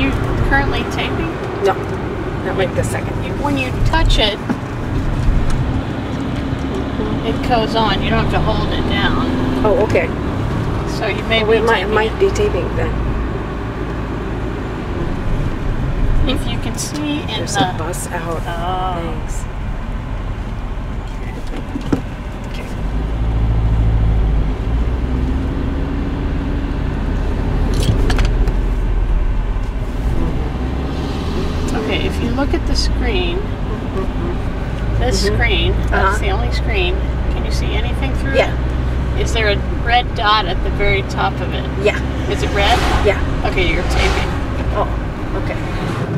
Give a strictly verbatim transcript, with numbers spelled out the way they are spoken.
you currently taping? No, not right this second. You, when you touch it, it goes on. You don't have to hold it down. Oh, okay. So you may Oh, be it might, taping might it. be taping then. If you can see in There's the... a bus out. Oh. Thanks. Okay. Okay, if you look at the screen, Mm-hmm. this Mhm. screen, that's Uh-huh. the only screen. Can you see anything through Yeah. it? Is there a red dot at the very top of it? Yeah. Is it red? Yeah. Okay, you're taping. Oh, okay.